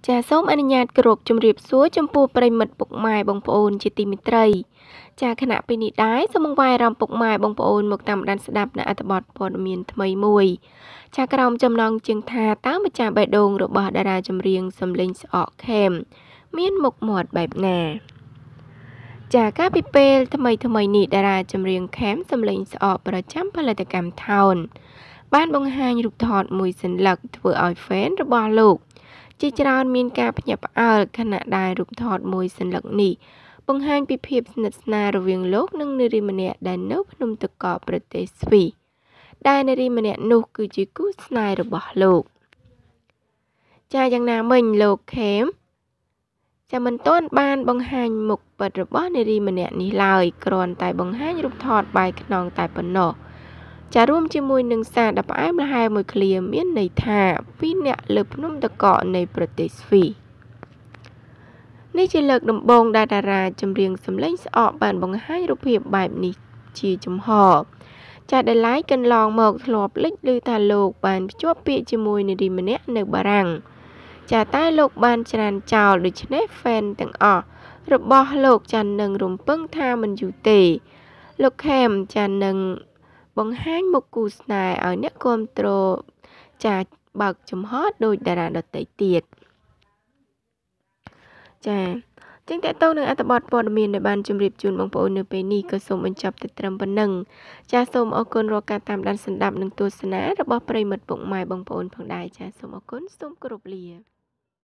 ចាសសូមអនុញ្ញាតគោរពជម្រាបសួរចំពោះប្រិមិត្តពុកម៉ែបងប្អូនជាទីមេត្រីចាខណៈពេលនេះដែរសូមអង្វាយអារម្មណ៍ពុកម៉ែបងប្អូនមកតាមដានស្ដាប់នៅអត្ថបទព័ត៌មានថ្មីមួយចាក្រោមចំណងជើងថាតើម្ចាស់បេះដូងរបស់តារាចម្រៀងសំឡេងស្អកខេមមានមុខមាត់បែបណាចាកាលពីពេលថ្មីនេះតារាចម្រៀងខេមសំឡេងស្អកប្រចាំផលិតកម្មថោនបានបង្ហាញរូបថតមួយសន្លឹកធ្វើឲ្យ fan របស់លោកជាច្រើនមានការភ្ញាក់ផ្អើលខណៈដែលរូបថតមួយសន្លឹកនេះបង្ហាញពីភាពស្និទ្ធស្នាលរវាងលោកនិងនារីម្នាក់ដែលនៅភ្នំតកោប្រទេសស្វីសដែលនារីម្នាក់នោះគឺជាគូស្នេហ៍របស់លោកចាយ៉ាងណាមិញលោកខេមចាមិនទាន់បានបង្ហាញមុខពិតរបស់នារីម្នាក់នេះឡើយគ្រាន់តែបង្ហាញរូបថតបាយខ្នងតែប៉ុណ្ណោះចារួមជាមួយនឹងសារដ៏ផ្អែមល្ហែមមួយឃ្លាមានន័យថាពីរអ្នកលើភ្នំតកោនៃប្រទេសស្វីសនេះជាលើកដំបូងដែលតារាចម្រៀងសម្លេងស្អកបានបង្ហាញរូបភាពបែបនេះជាចំហចាដែលឡាយកន្លងមកធ្លាប់លេចឮថាលោកបានភ្ជាប់ពាក្យជាមួយនារីម្នាក់នៅបារាំងចាតែលោកបានច្រានចោលដូច្នេះ fan ទាំងអស់របស់លោកចានឹងរំពឹងថាមិនយូរទេលោកខេមចានឹងបង្ហាញមុខគូស្នេហ៍ឲ្យអ្នកគាំទ្រចាបើកចំហដោយតារាដទៃទៀតចាចឹងតើតើនឹងអត្ថបទព័ត៌មានដែលបានជម្រាបជូនបងប្អូននៅពេលនេះក៏សូមបញ្ចប់តែត្រឹមប៉ុណ្ណឹងចាសូមអរគុណរាល់ការតាមដានស្ដាប់និងទស្សនារបស់ប្រិយមិត្តពុកម៉ែបងប្អូនផងដែរចាសូមអរគុណសូមគោរពលា